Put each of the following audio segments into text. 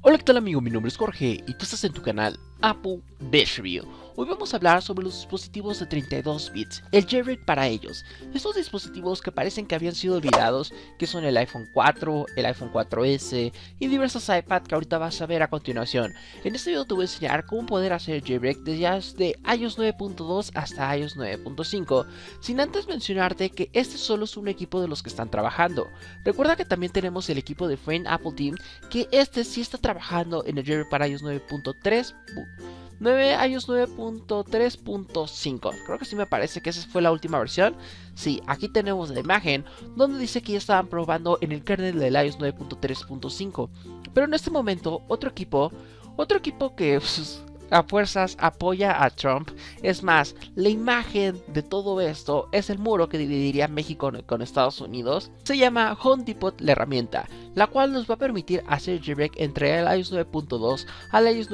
Hola, ¿qué tal amigo? Mi nombre es Jorge y tú estás en tu canal Apple Dev Review. Hoy vamos a hablar sobre los dispositivos de 32 bits, el jailbreak para ellos. Estos dispositivos que parecen que habían sido olvidados, que son el iPhone 4, el iPhone 4S y diversos iPad que ahorita vas a ver a continuación. En este video te voy a enseñar cómo poder hacer el jailbreak desde iOS 9.2 hasta iOS 9.5, sin antes mencionarte que este solo es un equipo de los que están trabajando. Recuerda que también tenemos el equipo de Friend Apple Team, que este sí está trabajando en el jailbreak para iOS 9.3. iOS 9.3.5. Creo que sí, me parece que esa fue la última versión. Sí, aquí tenemos la imagen donde dice que ya estaban probando en el kernel del iOS 9.3.5. Pero en este momento otro equipo que a fuerzas apoya a Trump. Es más, la imagen de todo esto es el muro que dividiría México con Estados Unidos. Se llama Home Depot, la herramienta, la cual nos va a permitir hacer jailbreak entre el iOS 9.2 al iOS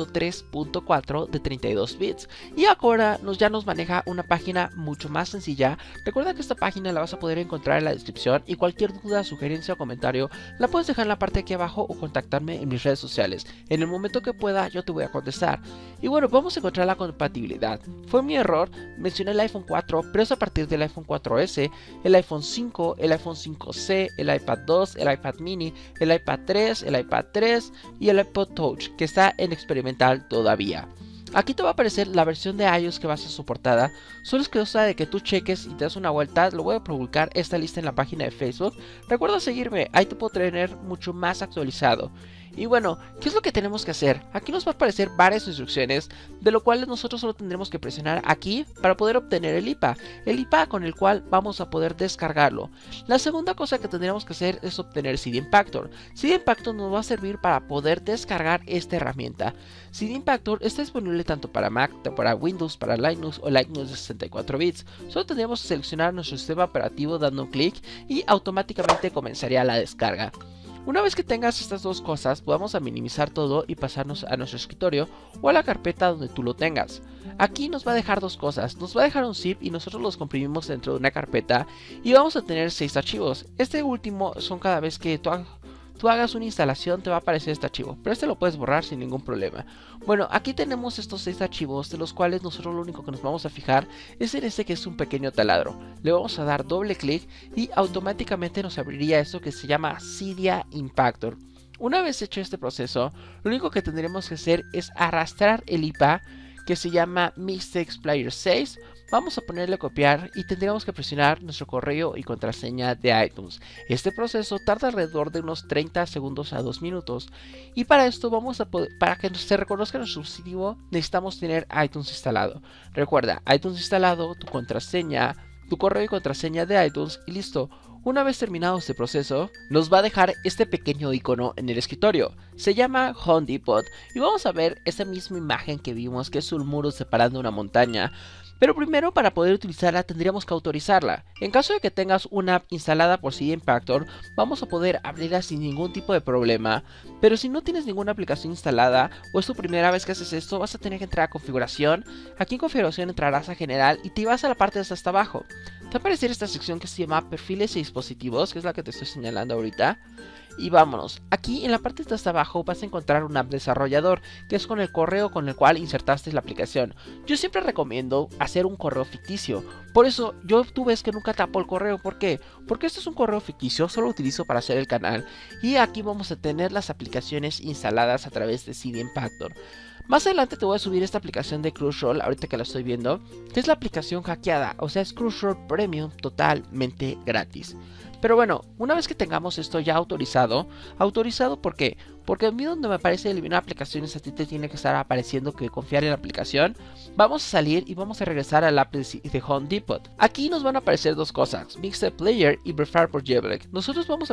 9.3.4 de 32 bits. Y ahora ya nos maneja una página mucho más sencilla. Recuerda que esta página la vas a poder encontrar en la descripción, y cualquier duda, sugerencia o comentario la puedes dejar en la parte de aquí abajo o contactarme en mis redes sociales. En el momento que pueda yo te voy a contestar. Y bueno, vamos a encontrar la compatibilidad. Fue mi error, mencioné el iPhone 4, pero es a partir del iPhone 4S, el iPhone 5, el iPhone 5C, el iPad 2, el iPad mini, el iPad 3, el iPad 3 y el iPod Touch, que está en experimental todavía. Aquí te va a aparecer la versión de iOS que va a ser soportada. Solo es cosa de que tú cheques y te das una vuelta. Lo voy a publicar esta lista en la página de Facebook. Recuerda seguirme, ahí te puedo tener mucho más actualizado. Y bueno, ¿qué es lo que tenemos que hacer? Aquí nos va a aparecer varias instrucciones, de lo cual nosotros solo tendremos que presionar aquí para poder obtener el IPA con el cual vamos a poder descargarlo. La segunda cosa que tendríamos que hacer es obtener CD Impactor. CD Impactor nos va a servir para poder descargar esta herramienta. CD Impactor está disponible tanto para Mac, para Windows, para Linux o Linux de 64 bits. Solo tendríamos que seleccionar nuestro sistema operativo dando un clic y automáticamente comenzaría la descarga. Una vez que tengas estas dos cosas, vamos a minimizar todo y pasarnos a nuestro escritorio o a la carpeta donde tú lo tengas. Aquí nos va a dejar dos cosas, nos va a dejar un zip y nosotros los comprimimos dentro de una carpeta y vamos a tener 6 archivos. Este último son cada vez que tú hagas una instalación te va a aparecer este archivo, pero este lo puedes borrar sin ningún problema. Bueno, aquí tenemos estos 6 archivos, de los cuales nosotros lo único que nos vamos a fijar es en este, que es un pequeño taladro. Le vamos a dar doble clic y automáticamente nos abriría esto que se llama CD Impactor. Una vez hecho este proceso, lo único que tendremos que hacer es arrastrar el IPA, que se llama Mistakes Player 6. Vamos a ponerle a copiar y tendríamos que presionar nuestro correo y contraseña de iTunes. Este proceso tarda alrededor de unos 30 segundos a 2 minutos. Y para esto para que se reconozca nuestro dispositivo, necesitamos tener iTunes instalado. Recuerda, iTunes instalado, tu contraseña, tu correo y contraseña de iTunes y listo. Una vez terminado este proceso, nos va a dejar este pequeño icono en el escritorio. Se llama Home Depot y vamos a ver esa misma imagen que vimos, que es un muro separando una montaña. Pero primero, para poder utilizarla tendríamos que autorizarla. En caso de que tengas una app instalada por CD Impactor, vamos a poder abrirla sin ningún tipo de problema. Pero si no tienes ninguna aplicación instalada o es tu primera vez que haces esto, vas a tener que entrar a configuración. Aquí en configuración entrarás a general y te vas a la parte de hasta abajo. Te va a aparecer esta sección que se llama perfiles y dispositivos, que es la que te estoy señalando ahorita. Y vámonos, aquí en la parte de hasta abajo vas a encontrar un app desarrollador, que es con el correo con el cual insertaste la aplicación. Yo siempre recomiendo hacer un correo ficticio, por eso tú ves que nunca tapo el correo. ¿Por qué? Porque este es un correo ficticio, solo lo utilizo para hacer el canal. Y aquí vamos a tener las aplicaciones instaladas a través de CD Impactor. Más adelante te voy a subir esta aplicación de Crunchyroll, ahorita que la estoy viendo, que es la aplicación hackeada, o sea, es Crunchyroll Premium totalmente gratis. Pero bueno, una vez que tengamos esto ya autorizado, ¿por qué? Porque a mí donde me aparece eliminar aplicaciones, a ti te tiene que estar apareciendo que confiar en la aplicación. Vamos a salir y vamos a regresar al app de Home Depot. Aquí nos van a aparecer dos cosas, Mixed Player y Prepare for Jailbreak. Nosotros vamos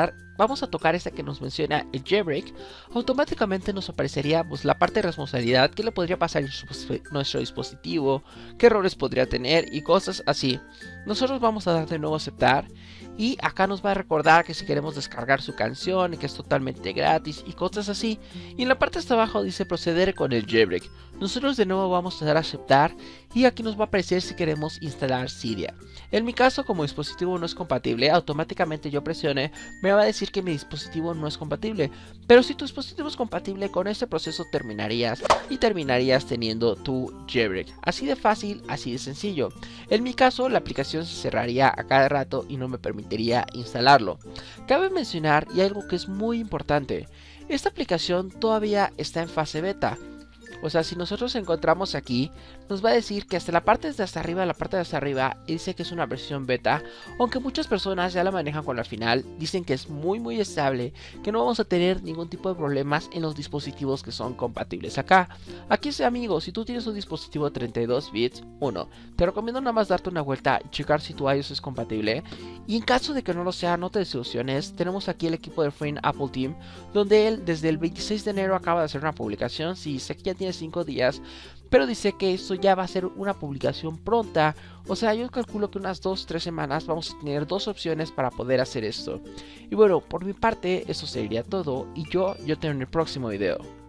a tocar esta que nos menciona el jailbreak. Automáticamente nos aparecería la parte de responsabilidad, qué le podría pasar a nuestro dispositivo, qué errores podría tener y cosas así. Nosotros vamos a dar de nuevo a aceptar. y acá nos va a recordar que si queremos descargar su canción y que es totalmente gratis y cosas así. Y en la parte de hasta abajo dice proceder con el jailbreak. Nosotros de nuevo vamos a dar a aceptar y aquí nos va a aparecer si queremos instalar Cydia. En mi caso, como dispositivo no es compatible, automáticamente yo presione me va a decir que mi dispositivo no es compatible. Pero si tu dispositivo es compatible, con este proceso terminarías teniendo tu jailbreak. Así de fácil, así de sencillo. En mi caso, la aplicación se cerraría a cada rato y no me permitiría instalarlo. Cabe mencionar, y algo que es muy importante, esta aplicación todavía está en fase beta. O sea, si nosotros encontramos aquí, nos va a decir que hasta la parte de hasta arriba, dice que es una versión beta, aunque muchas personas ya la manejan con la final, dicen que es muy estable, que no vamos a tener ningún tipo de problemas en los dispositivos que son compatibles acá. Aquí sí, amigos, si tú tienes un dispositivo 32 bits, te recomiendo nada más darte una vuelta y checar si tu iOS es compatible, y en caso de que no lo sea, no te desilusiones, tenemos aquí el equipo de Friend Apple Team, donde él desde el 26 de enero acaba de hacer una publicación, si sé que ya tiene 5 días, pero dice que esto ya va a ser una publicación pronta. O sea, yo calculo que unas 2-3 semanas vamos a tener 2 opciones para poder hacer esto. Y bueno, por mi parte eso sería todo y yo te veo en el próximo video.